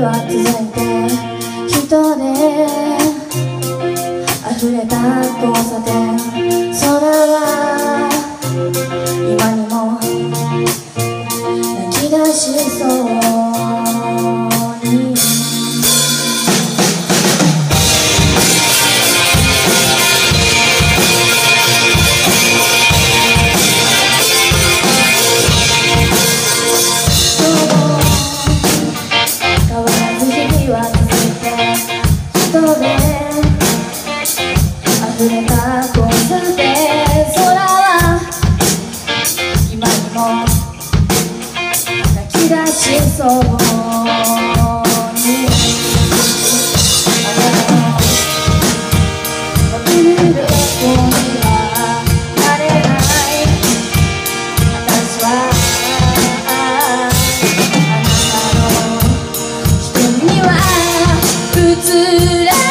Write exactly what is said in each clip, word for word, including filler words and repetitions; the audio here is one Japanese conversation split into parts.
は続いて人で溢れた交差点、空は今にも泣き出しそうに。溢れた交差点、空は今にも泣き出しそうに。あなたの忘れる子にはなれない。私はあなたの瞳には映らない。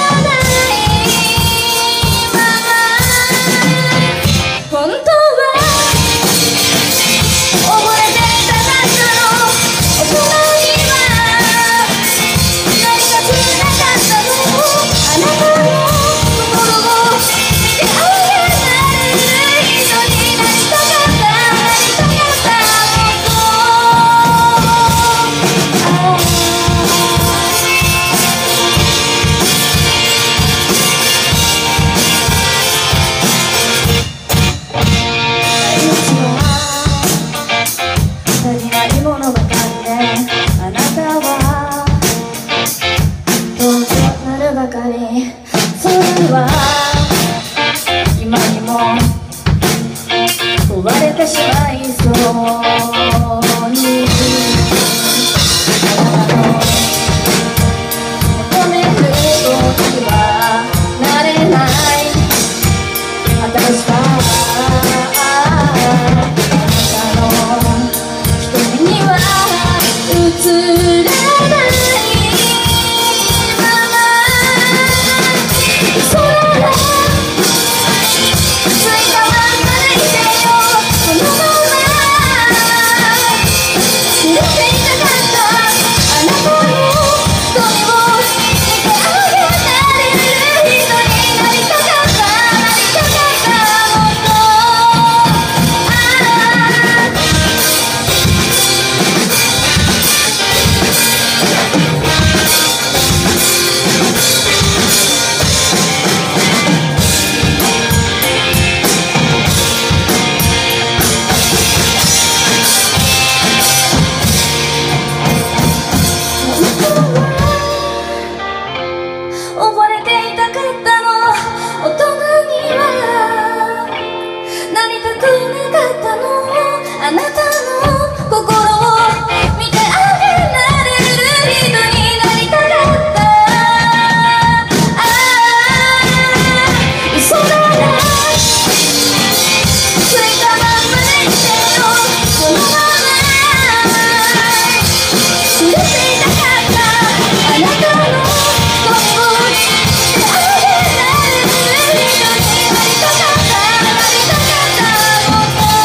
それは今にも壊れてしまいそうに。あなたの求めることにはなれない。私はあなたの瞳には映らない。あなたの心を見てあげられる人になりたかった。ああ、嘘ならついたまんまでいてよ、そのまま連れていたかった。あなたの心を見てあげられる人になりたかった。なりたかったもっと。